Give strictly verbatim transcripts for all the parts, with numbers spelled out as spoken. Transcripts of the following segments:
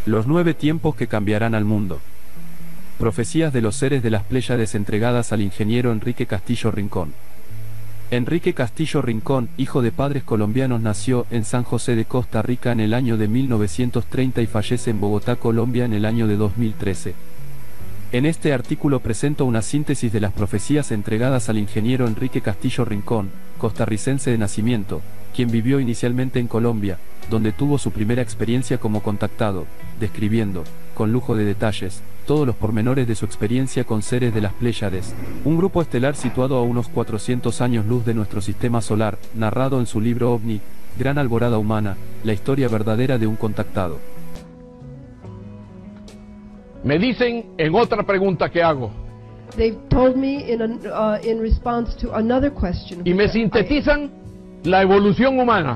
Los nueve tiempos que cambiarán al mundo. Profecías de los seres de las Pléyades entregadas al ingeniero Enrique Castillo Rincón. Enrique Castillo Rincón, hijo de padres colombianos, nació en San José de Costa Rica en el año de mil novecientos treinta y fallece en Bogotá, Colombia en el año de dos mil trece. En este artículo presento una síntesis de las profecías entregadas al ingeniero Enrique Castillo Rincón, costarricense de nacimiento, quien vivió inicialmente en Colombia, donde tuvo su primera experiencia como contactado, describiendo, con lujo de detalles, todos los pormenores de su experiencia con seres de las Pléyades, un grupo estelar situado a unos cuatrocientos años luz de nuestro sistema solar, narrado en su libro OVNI, Gran Alborada Humana, la historia verdadera de un contactado. Me dicen en otra pregunta que hago, They've told me in, a, uh, in response to another question. y me sintetizan la evolución humana.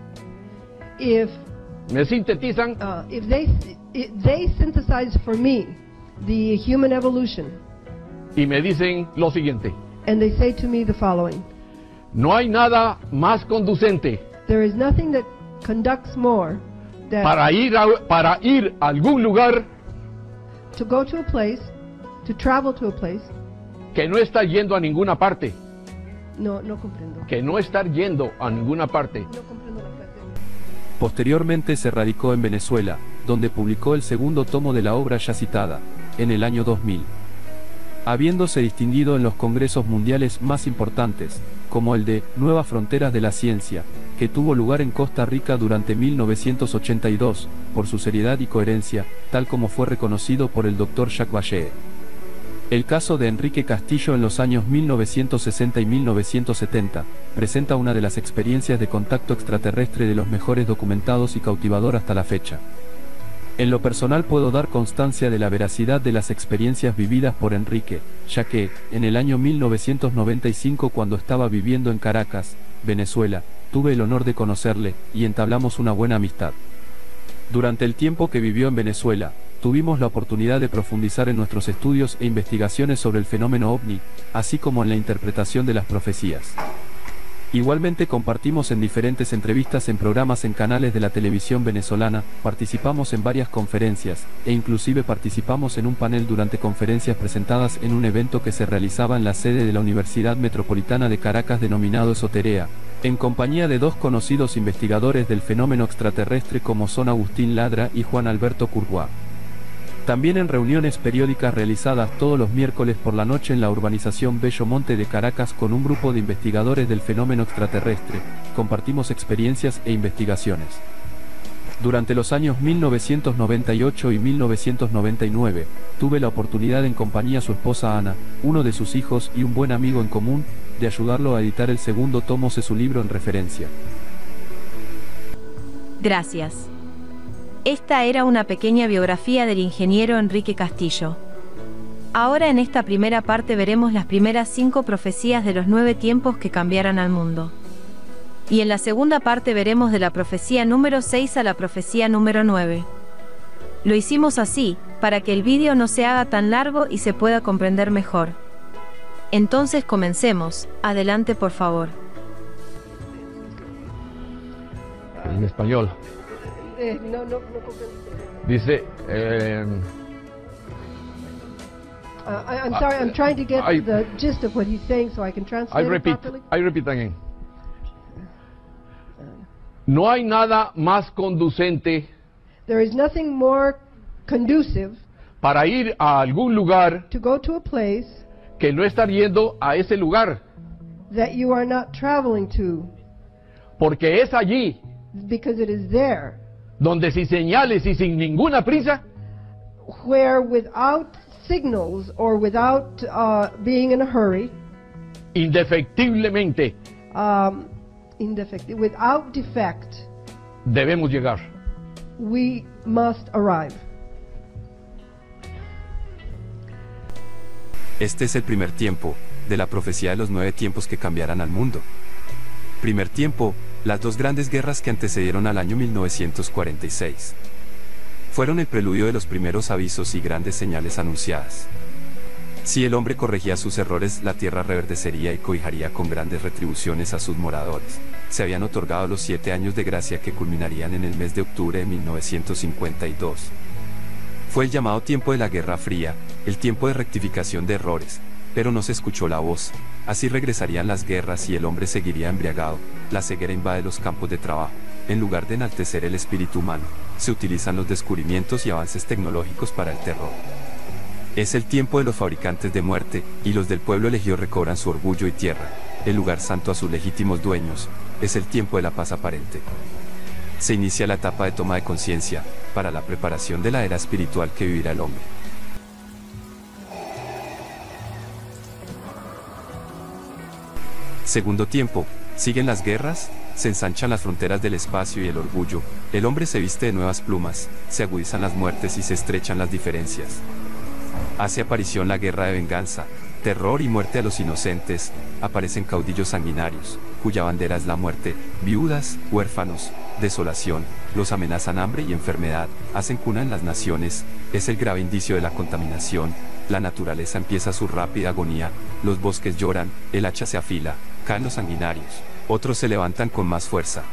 If Me sintetizan uh, if they if they synthesize for me the human evolution, y me dicen lo siguiente: and they say to me the following: no hay nada más conducente there is nothing that conducts more that para ir a, para ir a algún lugar to go to a place, to travel to a place. que no estar yendo a ninguna parte, No, no comprendo. que no estar yendo a ninguna parte. No comprendo la frase. Posteriormente se radicó en Venezuela, donde publicó el segundo tomo de la obra ya citada, en el año dos mil. Habiéndose distinguido en los congresos mundiales más importantes, como el de Nuevas Fronteras de la Ciencia, que tuvo lugar en Costa Rica durante mil novecientos ochenta y dos, por su seriedad y coherencia, tal como fue reconocido por el doctor Jacques Vallée. El caso de Enrique Castillo en los años mil novecientos sesenta y mil novecientos setenta, presenta una de las experiencias de contacto extraterrestre de los mejores documentados y cautivador hasta la fecha. En lo personal puedo dar constancia de la veracidad de las experiencias vividas por Enrique, ya que, en el año mil novecientos noventa y cinco, cuando estaba viviendo en Caracas, Venezuela, tuve el honor de conocerle, y entablamos una buena amistad. Durante el tiempo que vivió en Venezuela, tuvimos la oportunidad de profundizar en nuestros estudios e investigaciones sobre el fenómeno OVNI, así como en la interpretación de las profecías. Igualmente compartimos en diferentes entrevistas en programas en canales de la televisión venezolana, participamos en varias conferencias, e inclusive participamos en un panel durante conferencias presentadas en un evento que se realizaba en la sede de la Universidad Metropolitana de Caracas denominado Esoterea, en compañía de dos conocidos investigadores del fenómeno extraterrestre como son Agustín Ladra y Juan Alberto Courbois. También en reuniones periódicas realizadas todos los miércoles por la noche en la urbanización Bello Monte de Caracas con un grupo de investigadores del fenómeno extraterrestre, compartimos experiencias e investigaciones. Durante los años mil novecientos noventa y ocho y mil novecientos noventa y nueve, tuve la oportunidad en compañía de su esposa Ana, uno de sus hijos y un buen amigo en común, de ayudarlo a editar el segundo tomo de su libro en referencia. Gracias. Esta era una pequeña biografía del ingeniero Enrique Castillo. Ahora en esta primera parte veremos las primeras cinco profecías de los nueve tiempos que cambiarán al mundo. Y en la segunda parte veremos de la profecía número seis a la profecía número nueve. Lo hicimos así, para que el vídeo no se haga tan largo y se pueda comprender mejor. Entonces comencemos. Adelante, por favor. En español. Eh, no, no, no comprendo. Dice, eh, Uh, I, I'm sorry, I'm trying to get I- the gist of what he's saying so I can I translate it repeat, properly. I repeat again. No hay nada más conducente There is nothing more conducive para ir a algún lugar to go to a place que no estar yendo a ese lugar, that you are not traveling to, porque es allí because it is there donde sin señales y sin ninguna prisa where, without signals or without uh, being in a hurry, indefectiblemente um, indefect, without defect, debemos llegar. we must arrive. Este es el primer tiempo, de la profecía de los nueve tiempos que cambiarán al mundo. Primer tiempo, las dos grandes guerras que antecedieron al año mil novecientos cuarenta y seis. Fueron el preludio de los primeros avisos y grandes señales anunciadas. Si el hombre corregía sus errores, la tierra reverdecería y cobijaría con grandes retribuciones a sus moradores. Se habían otorgado los siete años de gracia que culminarían en el mes de octubre de mil novecientos cincuenta y dos. Fue el llamado tiempo de la Guerra Fría, el tiempo de rectificación de errores, pero no se escuchó la voz. Así regresarían las guerras y el hombre seguiría embriagado. La ceguera invade los campos de trabajo. En lugar de enaltecer el espíritu humano, se utilizan los descubrimientos y avances tecnológicos para el terror. Es el tiempo de los fabricantes de muerte, y los del pueblo elegido recobran su orgullo y tierra, el lugar santo a sus legítimos dueños. Es el tiempo de la paz aparente. Se inicia la etapa de toma de conciencia, para la preparación de la era espiritual que vivirá el hombre. Segundo tiempo, siguen las guerras, se ensanchan las fronteras del espacio y el orgullo, el hombre se viste de nuevas plumas, se agudizan las muertes y se estrechan las diferencias. Hace aparición la guerra de venganza, terror y muerte a los inocentes, aparecen caudillos sanguinarios, cuya bandera es la muerte, viudas, huérfanos, desolación, los amenazan hambre y enfermedad, hacen cuna en las naciones, es el grave indicio de la contaminación, la naturaleza empieza su rápida agonía, los bosques lloran, el hacha se afila, caen los sanguinarios, otros se levantan con más fuerza.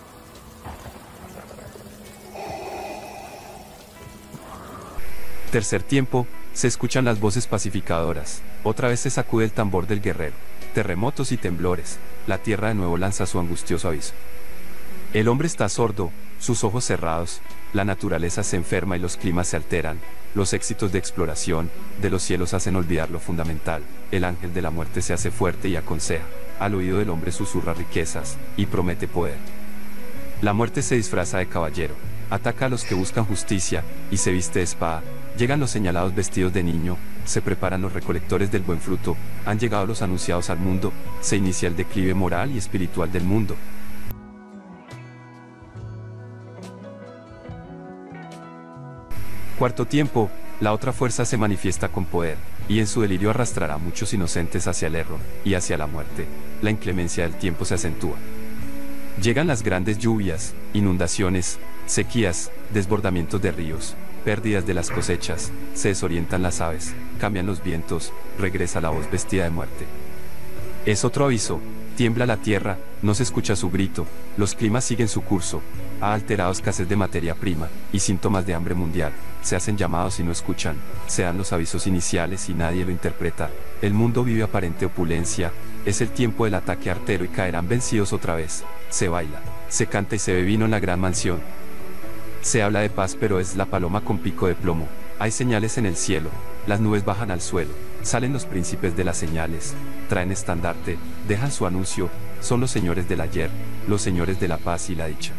Tercer tiempo, se escuchan las voces pacificadoras, otra vez se sacude el tambor del guerrero, terremotos y temblores, la tierra de nuevo lanza su angustioso aviso. El hombre está sordo, sus ojos cerrados, la naturaleza se enferma y los climas se alteran, los éxitos de exploración de los cielos hacen olvidar lo fundamental, el ángel de la muerte se hace fuerte y aconseja, al oído del hombre susurra riquezas, y promete poder. La muerte se disfraza de caballero, ataca a los que buscan justicia, y se viste de espada, llegan los señalados vestidos de niño, se preparan los recolectores del buen fruto, han llegado los anunciados al mundo, se inicia el declive moral y espiritual del mundo. Cuarto tiempo, la otra fuerza se manifiesta con poder, y en su delirio arrastrará a muchos inocentes hacia el error, y hacia la muerte. La inclemencia del tiempo se acentúa. Llegan las grandes lluvias, inundaciones, sequías, desbordamientos de ríos, pérdidas de las cosechas, se desorientan las aves, cambian los vientos, regresa la voz vestida de muerte. Es otro aviso, tiembla la tierra, no se escucha su grito, los climas siguen su curso, ha alterado escasez de materia prima, y síntomas de hambre mundial, se hacen llamados y no escuchan, se dan los avisos iniciales y nadie lo interpreta, el mundo vive aparente opulencia, es el tiempo del ataque artero y caerán vencidos otra vez, se baila, se canta y se bebe vino en la gran mansión. Se habla de paz pero es la paloma con pico de plomo, hay señales en el cielo, las nubes bajan al suelo, salen los príncipes de las señales, traen estandarte, dejan su anuncio, son los señores del ayer, los señores de la paz y la dicha.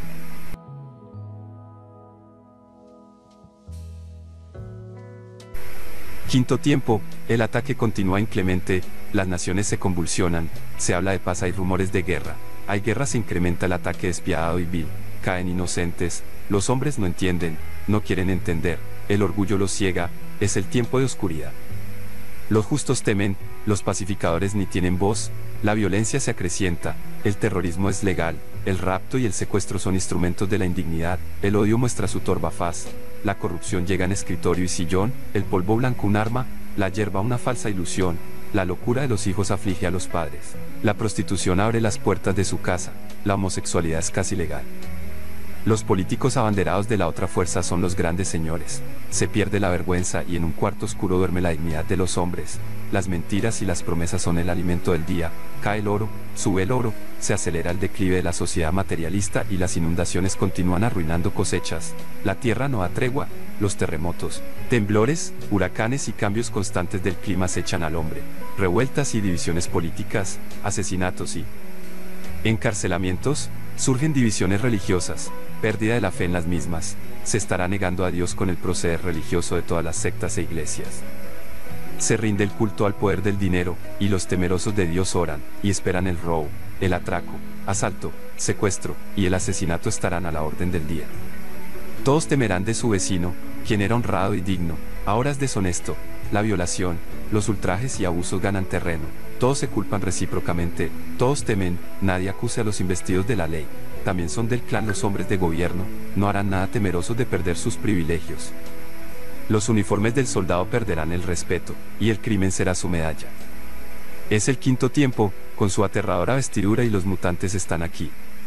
Quinto tiempo, el ataque continúa inclemente, las naciones se convulsionan, se habla de paz, hay rumores de guerra, hay guerra, se incrementa el ataque despiadado y vil, caen inocentes, los hombres no entienden, no quieren entender, el orgullo los ciega, es el tiempo de oscuridad. Los justos temen, los pacificadores ni tienen voz, la violencia se acrecienta, el terrorismo es legal, el rapto y el secuestro son instrumentos de la indignidad, el odio muestra su torva faz, la corrupción llega en escritorio y sillón, el polvo blanco un arma, la hierba una falsa ilusión, la locura de los hijos aflige a los padres, la prostitución abre las puertas de su casa, la homosexualidad es casi legal. Los políticos abanderados de la otra fuerza son los grandes señores, se pierde la vergüenza y en un cuarto oscuro duerme la dignidad de los hombres, las mentiras y las promesas son el alimento del día, cae el oro, sube el oro, se acelera el declive de la sociedad materialista y las inundaciones continúan arruinando cosechas, la tierra no da tregua, los terremotos, temblores, huracanes y cambios constantes del clima acechan al hombre, revueltas y divisiones políticas, asesinatos y encarcelamientos, surgen divisiones religiosas, pérdida de la fe en las mismas, se estará negando a Dios con el proceder religioso de todas las sectas e iglesias. Se rinde el culto al poder del dinero, y los temerosos de Dios oran, y esperan el robo, el atraco, asalto, secuestro, y el asesinato estarán a la orden del día. Todos temerán de su vecino, quien era honrado y digno, ahora es deshonesto, la violación, los ultrajes y abusos ganan terreno, todos se culpan recíprocamente, todos temen, nadie acuse a los investidos de la ley, también son del clan los hombres de gobierno, no harán nada temerosos de perder sus privilegios. Los uniformes del soldado perderán el respeto, y el crimen será su medalla. Es el quinto tiempo, con su aterradora vestidura y los mutantes están aquí.